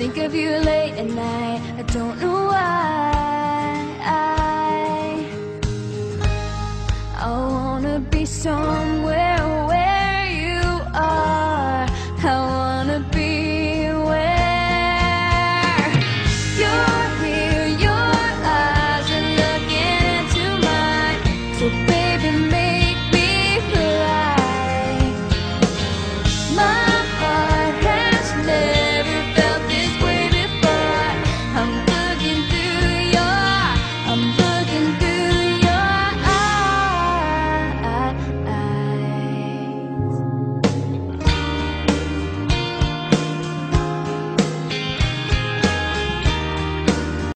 think of you late at night. I don't know why. I wanna be somewhere where you are. I wanna be where you're here. Your eyes are looking into mine. So